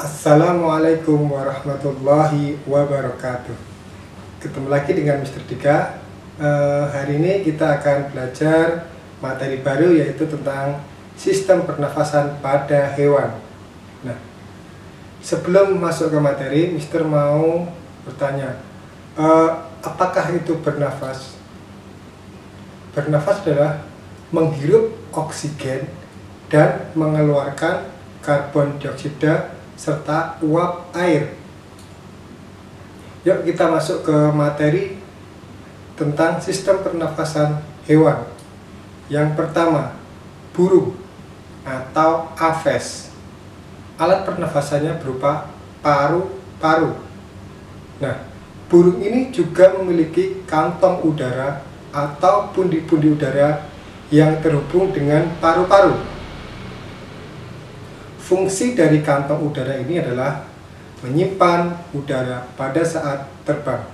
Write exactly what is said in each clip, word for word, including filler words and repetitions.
Assalamualaikum warahmatullahi wabarakatuh. Ketemu lagi dengan Mister Dika. uh, Hari ini kita akan belajar materi baru, yaitu tentang sistem pernafasan pada hewan. Nah, sebelum masuk ke materi, Mister mau bertanya, uh, apakah itu bernafas? Bernafas adalah menghirup oksigen dan mengeluarkan karbon dioksida serta uap air. Yuk kita masuk ke materi tentang sistem pernafasan hewan. Yang pertama, burung atau aves. Alat pernafasannya berupa paru-paru. Nah, burung ini juga memiliki kantong udara atau pundi-pundi udara yang terhubung dengan paru-paru. Fungsi dari kantong udara ini adalah menyimpan udara pada saat terbang.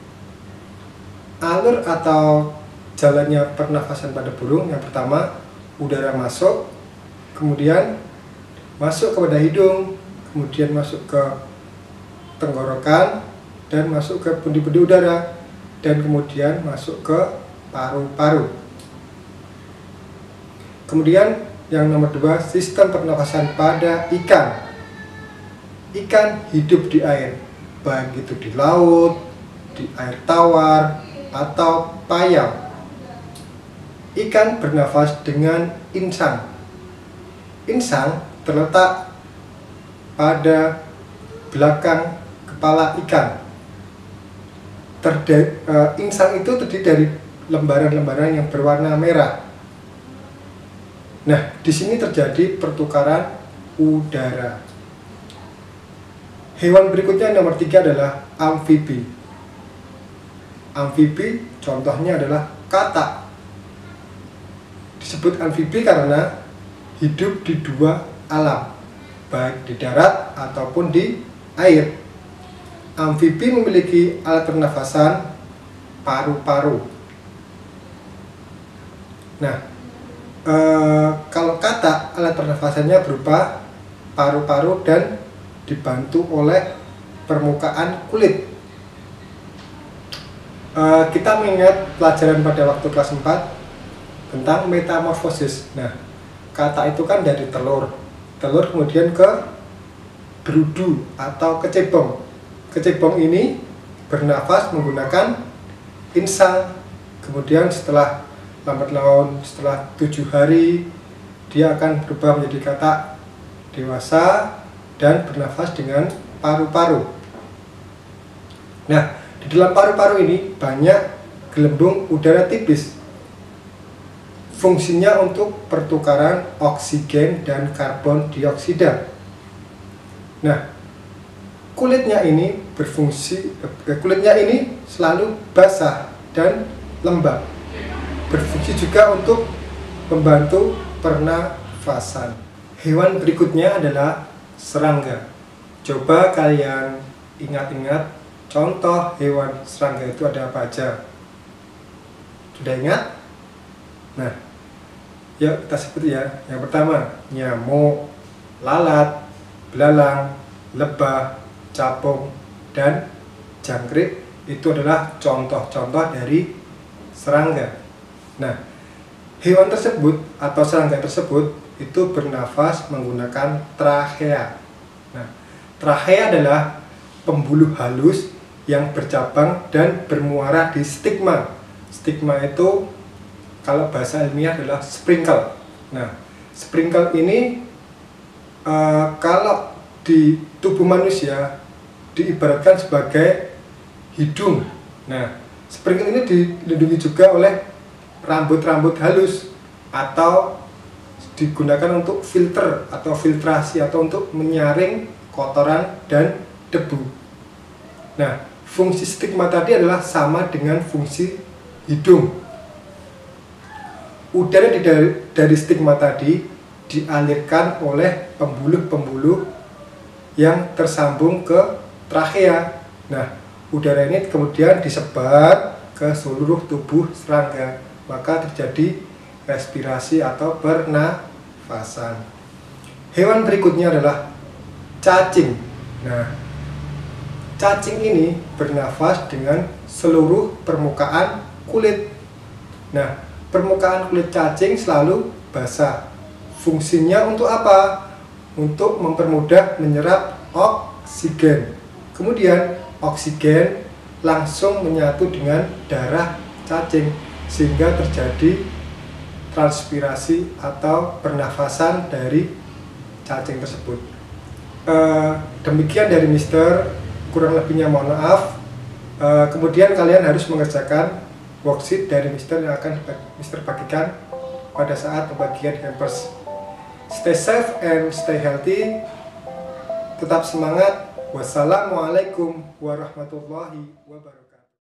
Alur atau jalannya pernafasan pada burung, yang pertama, udara masuk, kemudian masuk kepada hidung, kemudian masuk ke tenggorokan, dan masuk ke pundi-pundi udara, dan kemudian masuk ke paru-paru. Kemudian yang nomor dua, sistem pernafasan pada ikan. Ikan hidup di air, baik itu di laut, di air tawar, atau payau. Ikan bernafas dengan insang. Insang terletak pada belakang kepala ikan. Terde, uh, insang itu terdiri dari lembaran-lembaran yang berwarna merah. Nah, di sini terjadi pertukaran udara. Hewan berikutnya nomor tiga adalah amfibi. Amfibi contohnya adalah katak. Disebut amfibi karena hidup di dua alam, baik di darat ataupun di air. Amfibi memiliki alat pernafasan paru-paru. Nah, E, kalau katak, alat pernafasannya berupa paru-paru dan dibantu oleh permukaan kulit. E, kita mengingat pelajaran pada waktu kelas empat tentang metamorfosis. Nah, katak itu kan dari telur. Telur kemudian ke berudu atau kecebong. Kecebong ini bernafas menggunakan insang. Kemudian setelah lambat laun, setelah tujuh hari, dia akan berubah menjadi katak dewasa dan bernafas dengan paru-paru. Nah, di dalam paru-paru ini banyak gelembung udara tipis. Fungsinya untuk pertukaran oksigen dan karbon dioksida. Nah, kulitnya ini berfungsi, eh, kulitnya ini selalu basah dan lembab. Berfungsi juga untuk membantu pernafasan. Hewan berikutnya adalah serangga. Coba kalian ingat-ingat contoh hewan serangga itu ada apa aja. Sudah ingat? Nah, yuk kita sebut ya. Yang pertama, nyamuk, lalat, belalang, lebah, capung, dan jangkrik. Itu adalah contoh-contoh dari serangga. Nah, hewan tersebut atau serangga tersebut itu bernafas menggunakan trachea. Nah, trachea adalah pembuluh halus yang bercabang dan bermuara di stigma. Stigma itu kalau bahasa ilmiah adalah sprinkle. Nah, sprinkle ini uh, kalau di tubuh manusia diibaratkan sebagai hidung. Nah, sprinkle ini dilindungi juga oleh rambut-rambut halus atau digunakan untuk filter atau filtrasi atau untuk menyaring kotoran dan debu. Nah, fungsi stigma tadi adalah sama dengan fungsi hidung. Udara dari, dari stigma tadi dialirkan oleh pembuluh-pembuluh yang tersambung ke trachea. Nah, udara ini kemudian disebar ke seluruh tubuh serangga, maka terjadi respirasi atau pernafasan. Hewan berikutnya adalah cacing. Nah, cacing ini bernafas dengan seluruh permukaan kulit. Nah, permukaan kulit cacing selalu basah. Fungsinya untuk apa? Untuk mempermudah menyerap oksigen. Kemudian oksigen langsung menyatu dengan darah cacing sehingga terjadi transpirasi atau pernafasan dari cacing tersebut. E, demikian dari Mister, kurang lebihnya mohon maaf. E, kemudian kalian harus mengerjakan worksheet dari Mister yang akan Mister bagikan pada saat pembagian hampers. Stay safe and stay healthy. Tetap semangat. Wassalamualaikum warahmatullahi wabarakatuh.